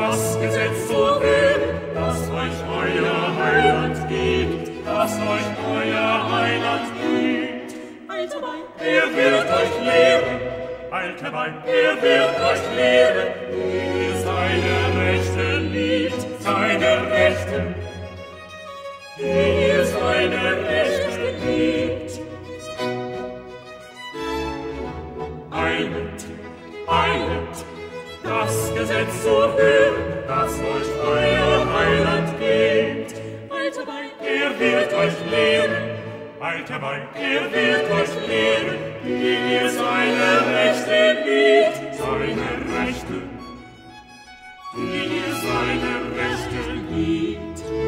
das Gesetz so hören, das euch euer Heiland gibt, das euch euer Heiland gibt. Eilt herbei, er wird euch lehren, eilt herbei, er wird euch lehren, wie ihr seine Rechte liebt, seine Rechte, wie ihr seine Rechte liebt. Eilet, eilet, das Gesetz so hören, das euch euer Heiland gibt. Eilt herbei, er wird euch lehren, eilt herbei, er wird euch lehren, wie ihr seine Rechte liebt, seine Rechte, wie ihr seine Rechte liebt.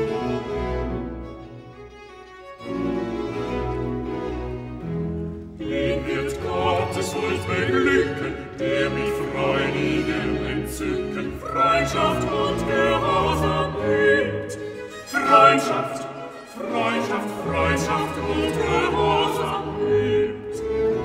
Den wird Gottes Huld beglücken, der mit freudigem Entzücken Freundschaft und Gehorsam übt. Freundschaft, Freundschaft, Freundschaft und Gehorsam übt.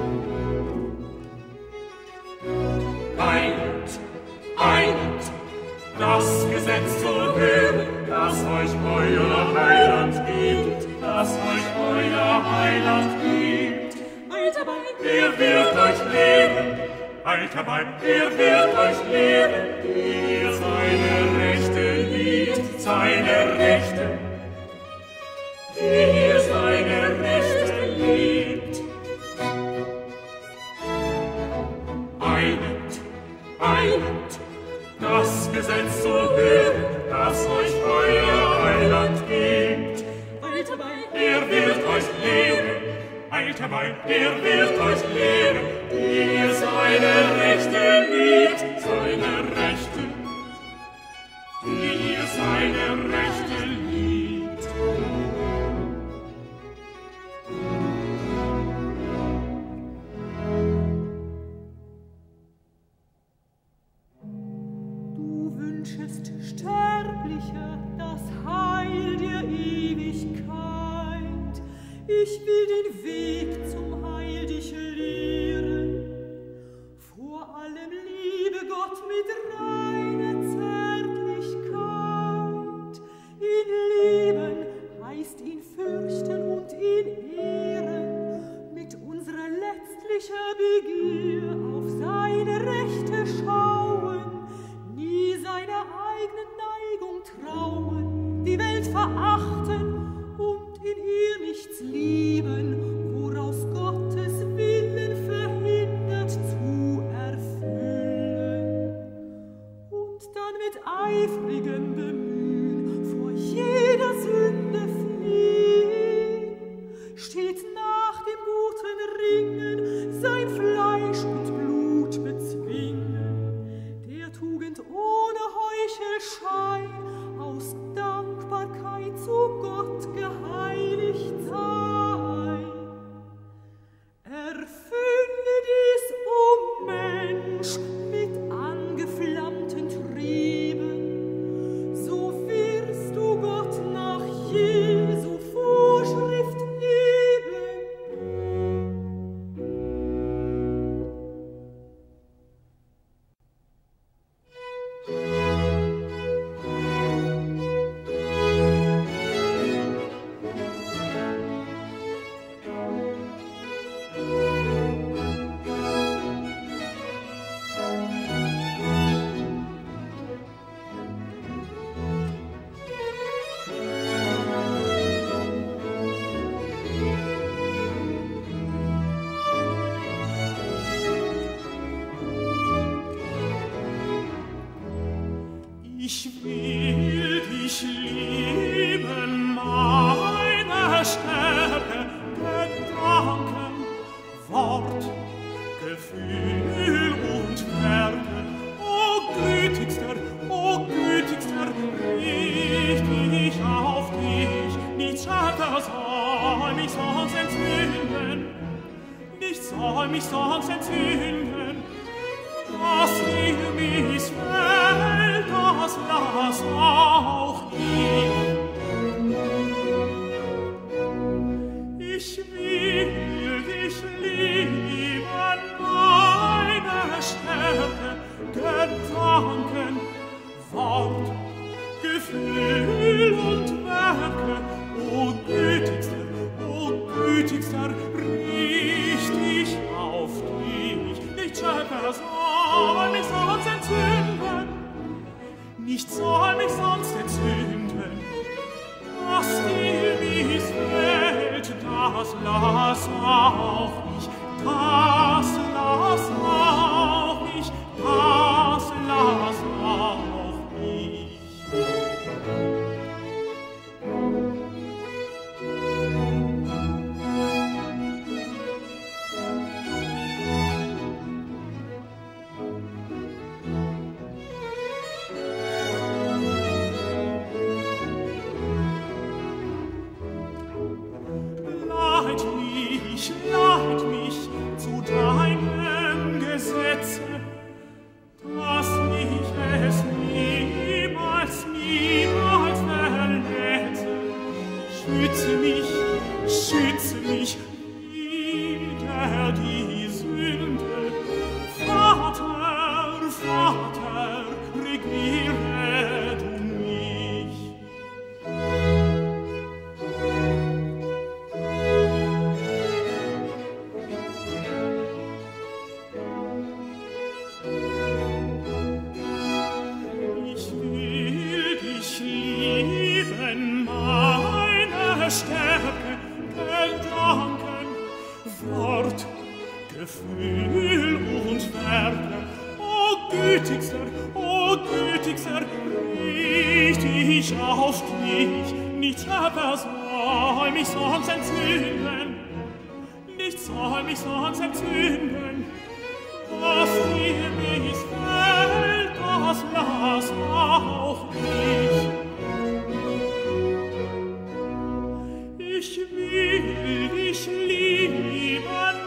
Eilet, eilet, das Gesetz zu hören, das euch euer Heiland gibt, das euch euer Heiland gibt. Eilt herbei, er wird euch lehren, eilt herbei, er wird euch lehren, wie ihr seine Rechte liebt, seine Rechte, wie ihr seine Rechte liebt. Eilet, eilet, das Gesetz zu hören, das euch euer Heiland gibt. Eilt herbei, er wird euch lehren, eilt herbei, er wird euch lehren, wie ihr seine Rechte liebt, seine Rechte, wie ihr seine Rechte liebt. Du wünschest, Sterblicher, das Heil der Ewigkeit. Ich will den Weg zum Heil dich lehren. Vor allem liebe Gott mit reiner Zärtlichkeit. Ihn lieben heißt ihn fürchten und ihn ehren. Mit unserer letztlicher Begier auf seine Rechte schauen. Nie seiner eigenen Neigung trauen, die Welt verachten und in ihr nichts lieben, woraus Gottes Willen verhindert zu erfüllen. Und dann mit eifrigem Bemühen vor jeder Sünde fliehen, stets nach dem guten Ringen sein Fleisch und Blut bezwingen, der Tugend ohne Heuchelschein aus Dankbarkeit zu Gott geheiligt sein. Erfülle dies, o Mensch, mit angeflammten Trieben, so wirst du Gott nach Jesu Vorschrift lieben. Ich will dich lieben, meine Stärke, Gedanken, Wort, Gefühl und Werke. O gütigster, richt ich auf dich, nichts härter soll mich sonst entzünden, nichts soll mich sonst entzünden. Was dir missfällt, das lass auch ich. Ich will dich lieben, meine Stärke, Gedanken, Wort, Schöpfer soll mich sonst entzünden, nicht soll mich sonst entzünden. Was dir missfällt, das lass auch nicht, das lass auch nicht, das lass auch nicht. Leit mich zu deinem Gesetze, dass mich es niemals, niemals verletze. Schütze mich wider die Sünde. Vater, Vater, regiere du mich. Stärke, Gedanken, Wort, Gefühl und Werke. O gütigster, richt ich auf dich. Nichts Schöpfer soll mich sonst entzünden, nichts soll mich sonst entzünden. Was dir missfällt, das lass auch nicht. Ich will dich lieben,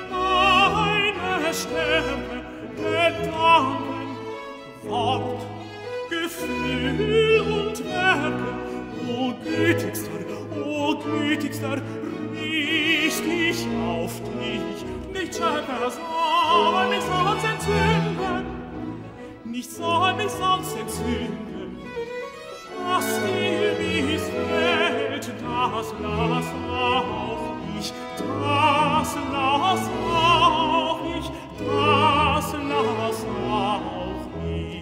meine Stärke, Gedanken, Wort, Gefühl und Werke. O gütigster, richt ich auf dich. Nicht Schöpfer soll mich sonst entzünden, nicht soll mich sonst entzünden. Was dir missfällt, das lass auch nicht, das lass auch nicht, das lass auch nicht.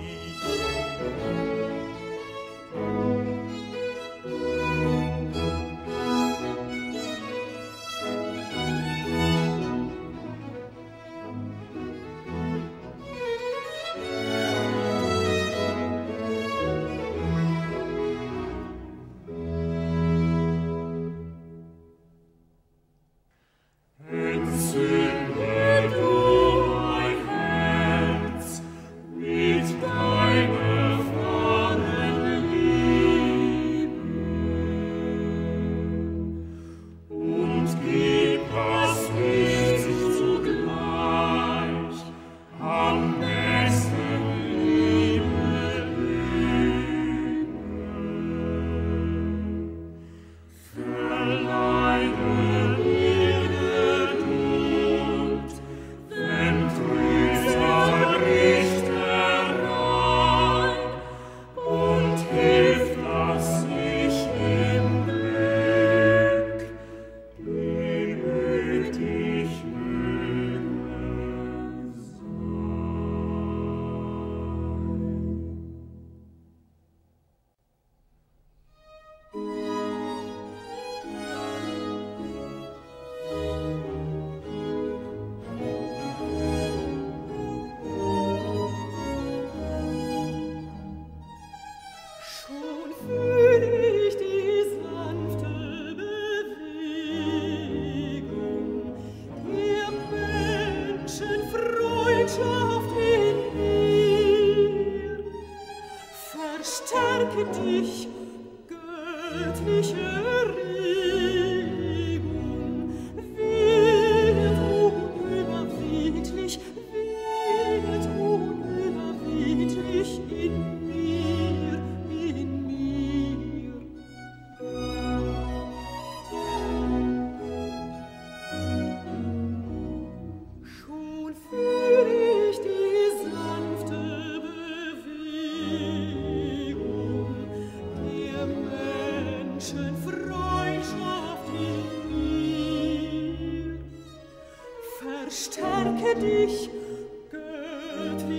Freundschaft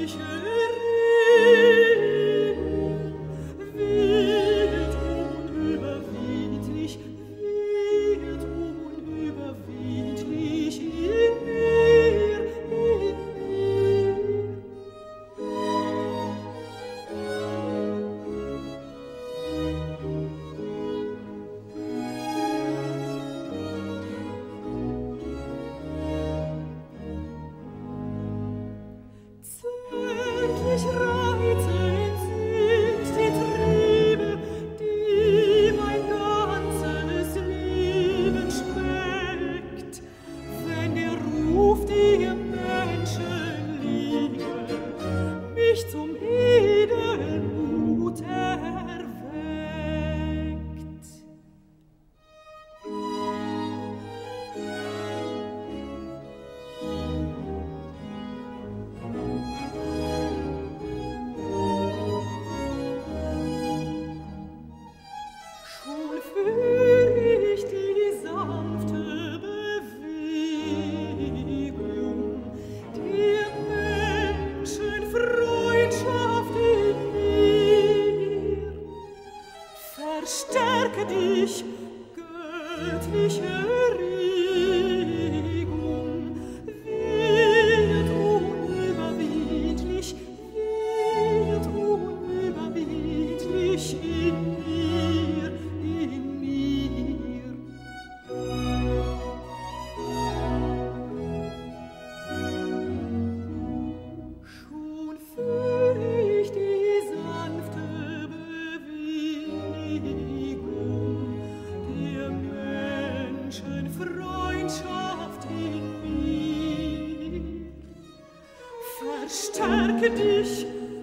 Stärke dich,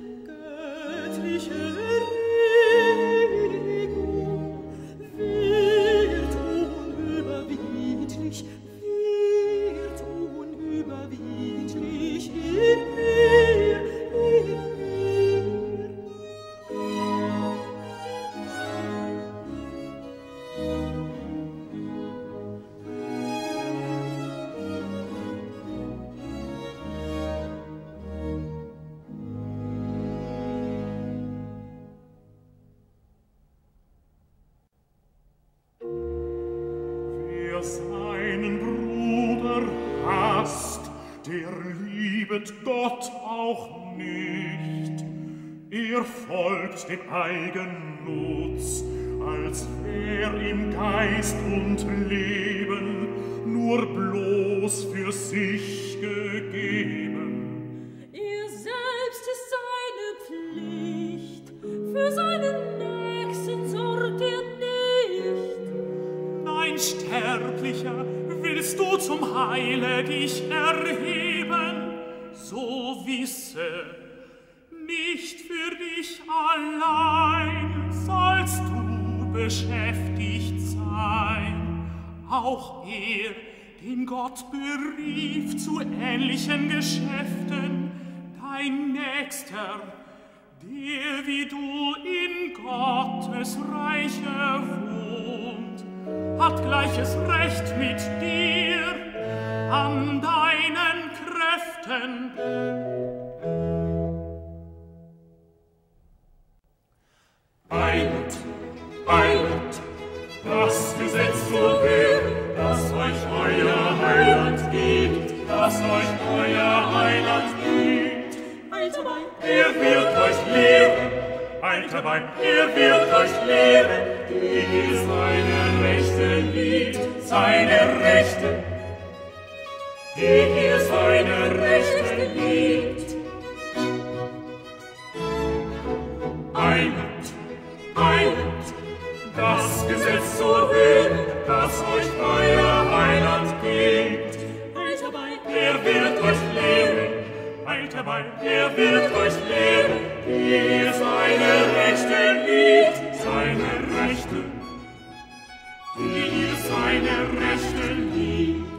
göttliche Regung, wird unüberwindlich in mir, seinen Bruder hasst, der liebet Gott auch nicht. Er folgt dem Eigennutz, als wär ihm Geist und Leben nur bloß für sich gegeben. Er selbst ist seine Pflicht, für seinen Nächsten sorgt er nicht. Nein, Sterblicher, willst du zum Heile dich erheben, so wisse, nicht für dich allein sollst du beschäftigt sein. Auch er, den Gott berief zu ähnlichen Geschäften, dein Nächster, der wie du in Gottes Reiche wohnt, hat gleiches Recht mit dir an deinen Kräften. Eilet, eilet, das Gesetz zu hören, das euch euer Heiland gibt, das euch euer Heiland gibt. Eilt herbei, Er wird euch lehren, eilt herbei, er wird euch lehren, wie ihr seine Rechte liebt, seine Rechte, wie ihr seine Rechte liebt. Eilet, eilet, das Gesetz zu hören, das euch euer Heiland gibt. eilt herbei, Er wird euch lehren, eilt herbei, er wird euch lehren, wie ihr seine Rechte liebt, seine Rechte, wie ihr seine Rechte liebt.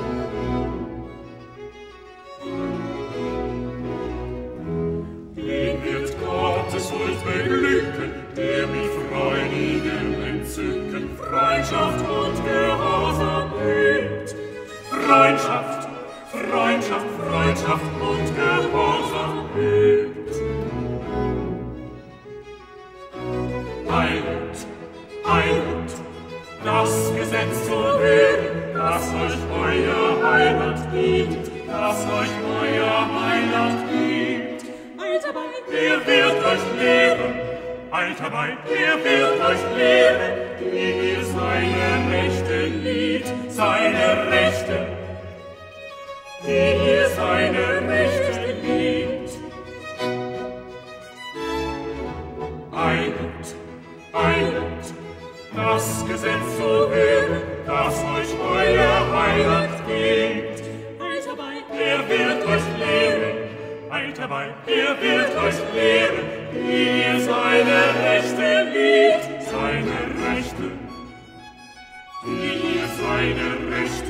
Den wird Gottes Huld beglücken, der mit freudigem Entzücken Freundschaft und Gehorsam übt. Freundschaft, Freundschaft, Freundschaft und Gehorsam übt. Halt dabei, er wird euch lehren, wie ihr seine Rechte liebt, seine Rechte, wie ihr seine Rechte liebt. Eilet, eilet, das Gesetz zu hören, das euch euer Heiland gibt. Halt dabei, Er wird euch lehren, halt dabei, er wird euch lehren, wie ihr seine Rechte liebt, seine Rechte, wie ihr seine Rechte